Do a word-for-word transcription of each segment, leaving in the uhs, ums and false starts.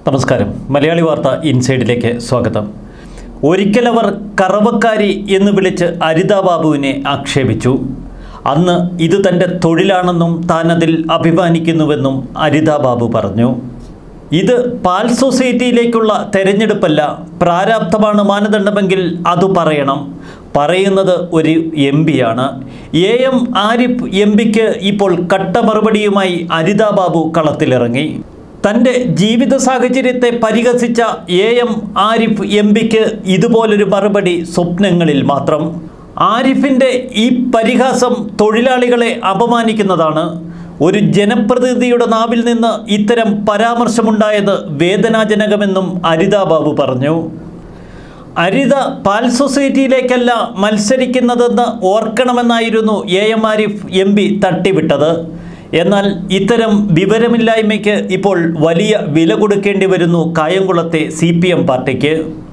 നമസ്കാരം. മലയാളി വാർത്ത ഇൻസൈഡിലേക്ക് സ്വാഗതം. ഒരിക്കലവർ കറവക്കാരി എന്ന് വിളിച്ച് അരിത ബാബുവിനെ ആക്ഷേപിച്ചു. അന്ന് ഇത് തൻ്റെ തൊഴിലാണെന്നും താൻ അതിൽ അഭിമാനിക്കുന്നുവെന്നും അരിത ബാബു പറഞ്ഞു. ഇത് പാൽ സൊസൈറ്റിയിലേക്കുള്ള തെരഞ്ഞെടുപ്പല്ല, പ്രാരാബ്ധമാണ് മാനദണ്ഡമെങ്കിൽ അത് പറയണം. പറയുന്നത് ഒരു എം പിയാണ്. എ എം ആരിഫ് എം പിക്ക് ഇപ്പോൾ കട്ട മറുപടിയുമായി അരിത ബാബു കളത്തിലിറങ്ങി. തൻ്റെ ജീവിത സാഹചര്യത്തെ പരിഹസിച്ച എ എം ആരിഫ് എം പിക്ക് ഇതുപോലൊരു മറുപടി സ്വപ്നങ്ങളിൽ മാത്രം. ആരിഫിൻ്റെ ഈ പരിഹാസം തൊഴിലാളികളെ അപമാനിക്കുന്നതാണ്. ഒരു ജനപ്രതിനിധിയുടെ നാവിൽ നിന്ന് ഇത്തരം പരാമർശമുണ്ടായത് വേദനാജനകമെന്നും അരിത ബാബു പറഞ്ഞു. അരിത പാൽ സൊസൈറ്റിയിലേക്കല്ല മത്സരിക്കുന്നതെന്ന് ഓർക്കണമെന്നായിരുന്നു A M Arif M P തട്ടിവിട്ടത്. എന്നാൽ ഇത്തരം വിവരമില്ലായ്മയ്ക്ക് ഇപ്പോൾ വലിയ വില കൊടുക്കേണ്ടി വരുന്നു കായംകുളത്തെ സി പി എം പാർട്ടിക്ക്.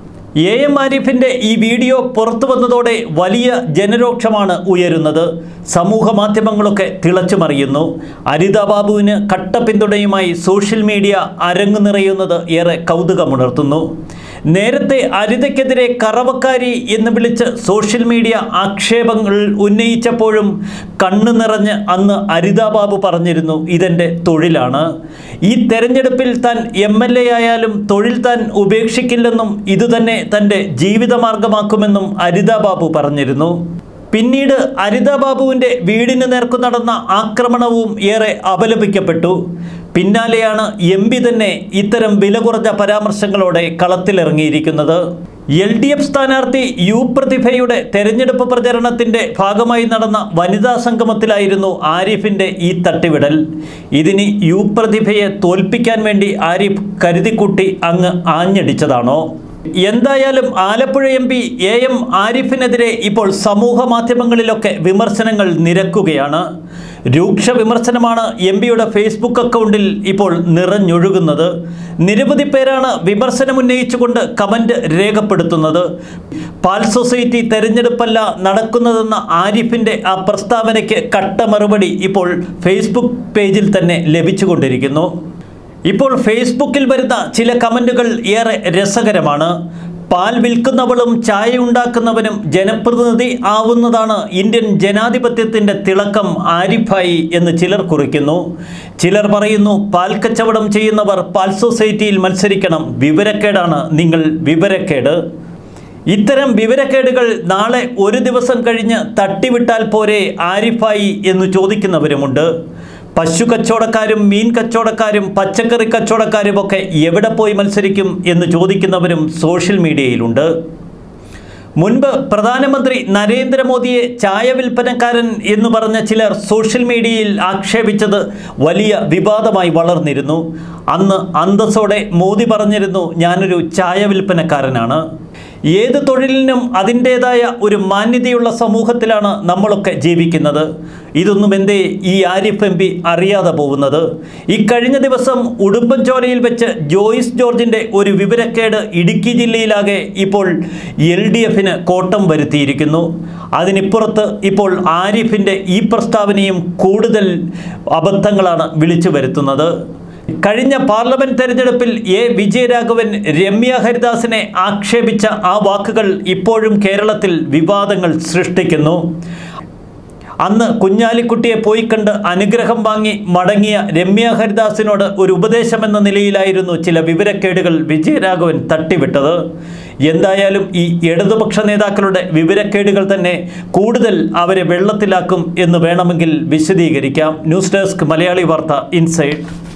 എ എം ആരിഫിൻ്റെ ഈ വീഡിയോ പുറത്തു വന്നതോടെ വലിയ ജനരോക്ഷമാണ് ഉയരുന്നത്. സമൂഹ മാധ്യമങ്ങളൊക്കെ തിളച്ചുമറിയുന്നു. അരിത ബാബുവിന് കട്ട പിന്തുണയുമായി സോഷ്യൽ മീഡിയ അരങ്ങു നിറയുന്നത് ഏറെ കൗതുകമുണർത്തുന്നു. നേരത്തെ അരിതയ്ക്കെതിരെ കറവക്കാരി എന്ന് വിളിച്ച് സോഷ്യൽ മീഡിയ ആക്ഷേപങ്ങൾ ഉന്നയിച്ചപ്പോഴും കണ്ണു നിറഞ്ഞ് അന്ന് അരിത ബാബു പറഞ്ഞിരുന്നു, ഇതെൻ്റെ തൊഴിലാണ്. ഈ തെരഞ്ഞെടുപ്പിൽ താൻ എം എൽ എ ആയാലും തൊഴിൽ താൻ ഉപേക്ഷിക്കില്ലെന്നും ഇതുതന്നെ തൻ്റെ ജീവിതമാർഗമാക്കുമെന്നും അരിത ബാബു പറഞ്ഞിരുന്നു. പിന്നീട് അരിത ബാബുവിൻ്റെ വീടിന് നേർക്കു നടന്ന ആക്രമണവും ഏറെ അപലപിക്കപ്പെട്ടു. പിന്നാലെയാണ് എം പി തന്നെ ഇത്തരം വില കുറഞ്ഞ പരാമർശങ്ങളോടെ കളത്തിലിറങ്ങിയിരിക്കുന്നത്. എൽ ഡി എഫ് സ്ഥാനാർത്ഥി യു പ്രതിഭയുടെ തെരഞ്ഞെടുപ്പ് പ്രചരണത്തിൻ്റെ ഭാഗമായി നടന്ന വനിതാ സംഗമത്തിലായിരുന്നു ആരിഫിൻ്റെ ഈ തട്ടിവിടൽ. ഇതിന് യു പ്രതിഭയെ തോൽപ്പിക്കാൻ വേണ്ടി ആരിഫ് കരുതിക്കൂട്ടി അങ്ങ് ആഞ്ഞടിച്ചതാണോ? എന്തായാലും Alappuzha M P A M ആരിഫിനെതിരെ ഇപ്പോൾ സമൂഹ മാധ്യമങ്ങളിലൊക്കെ വിമർശനങ്ങൾ നിരക്കുകയാണ്. രൂക്ഷ വിമർശനമാണ് എം പിയുടെ ഫേസ്ബുക്ക് അക്കൗണ്ടിൽ ഇപ്പോൾ നിറഞ്ഞൊഴുകുന്നത്. നിരവധി പേരാണ് വിമർശനം ഉന്നയിച്ചുകൊണ്ട് കമൻറ്റ് രേഖപ്പെടുത്തുന്നത്. പാൽ സൊസൈറ്റി തെരഞ്ഞെടുപ്പല്ല നടക്കുന്നതെന്ന ആരിഫിൻ്റെ ആ പ്രസ്താവനയ്ക്ക് കട്ട മറുപടി ഇപ്പോൾ ഫേസ്ബുക്ക് പേജിൽ തന്നെ ലഭിച്ചുകൊണ്ടിരിക്കുന്നു. ഇപ്പോൾ ഫേസ്ബുക്കിൽ വരുന്ന ചില കമൻറ്റുകൾ ഏറെ രസകരമാണ്. പാൽ വിൽക്കുന്നവളും ചായ ഉണ്ടാക്കുന്നവനും ജനപ്രതിനിധി ആവുന്നതാണ് ഇന്ത്യൻ ജനാധിപത്യത്തിൻ്റെ തിളക്കം ആരിഫായി എന്ന് ചിലർ കുറിക്കുന്നു. ചിലർ പറയുന്നു, പാൽ കച്ചവടം ചെയ്യുന്നവർ പാൽ സൊസൈറ്റിയിൽ മത്സരിക്കണം, വിവരക്കേടാണ് നിങ്ങൾ, വിവരക്കേട്. ഇത്തരം വിവരക്കേടുകൾ നാളെ ഒരു ദിവസം കഴിഞ്ഞ് തട്ടിവിട്ടാൽ പോരെ ആരിഫായി എന്ന് ചോദിക്കുന്നവരുമുണ്ട്. പശു കച്ചവടക്കാരും മീൻ കച്ചവടക്കാരും പച്ചക്കറി കച്ചവടക്കാരുമൊക്കെ എവിടെ പോയി മത്സരിക്കും എന്ന് ചോദിക്കുന്നവരും സോഷ്യൽ മീഡിയയിലുണ്ട്. മുൻപ് പ്രധാനമന്ത്രി നരേന്ദ്രമോദിയെ ചായ വിൽപ്പനക്കാരൻ എന്ന് പറഞ്ഞ ചിലർ സോഷ്യൽ മീഡിയയിൽ ആക്ഷേപിച്ചത് വലിയ വിവാദമായി വളർന്നിരുന്നു. അന്ന് അന്തസ്സോടെ മോദി പറഞ്ഞിരുന്നു, ഞാനൊരു ചായ വിൽപ്പനക്കാരനാണ്. ഏത് തൊഴിലിനും അതിൻ്റേതായ ഒരു മാന്യതയുള്ള സമൂഹത്തിലാണ് നമ്മളൊക്കെ ജീവിക്കുന്നത്. ഇതൊന്നും എന്തേ ഈ ആരിഫ് എം പി അറിയാതെ പോകുന്നത്? ഈ കഴിഞ്ഞ ദിവസം ഉടുമ്പൻചോലയിൽ വെച്ച് ജോയിസ് ജോർജിൻ്റെ ഒരു വിവരക്കേട് ഇടുക്കി ജില്ലയിലാകെ ഇപ്പോൾ എൽ ഡി എഫിന് കോട്ടം വരുത്തിയിരിക്കുന്നു. അതിനിപ്പുറത്ത് ഇപ്പോൾ ആരിഫിൻ്റെ ഈ പ്രസ്താവനയും കൂടുതൽ അബദ്ധങ്ങളാണ് വിളിച്ചു വരുത്തുന്നത്. കഴിഞ്ഞ പാർലമെന്റ് തെരഞ്ഞെടുപ്പിൽ എ വിജയരാഘവൻ രമ്യ ഹരിദാസിനെ ആക്ഷേപിച്ച ആ വാക്കുകൾ ഇപ്പോഴും കേരളത്തിൽ വിവാദങ്ങൾ സൃഷ്ടിക്കുന്നു. അന്ന് കുഞ്ഞാലിക്കുട്ടിയെ പോയി കണ്ട് അനുഗ്രഹം വാങ്ങി മടങ്ങിയ രമ്യ ഹരിദാസിനോട് ഒരു ഉപദേശമെന്ന നിലയിലായിരുന്നു ചില വിവരക്കേടുകൾ വിജയരാഘവൻ തട്ടിവിട്ടത്. എന്തായാലും ഈ ഇടതുപക്ഷ നേതാക്കളുടെ വിവരക്കേടുകൾ തന്നെ കൂടുതൽ അവരെ വെള്ളത്തിലാക്കും എന്ന് വേണമെങ്കിൽ വിശദീകരിക്കാം. ന്യൂസ് ഡെസ്ക് മലയാളി വാർത്ത ഇൻസൈഡ്.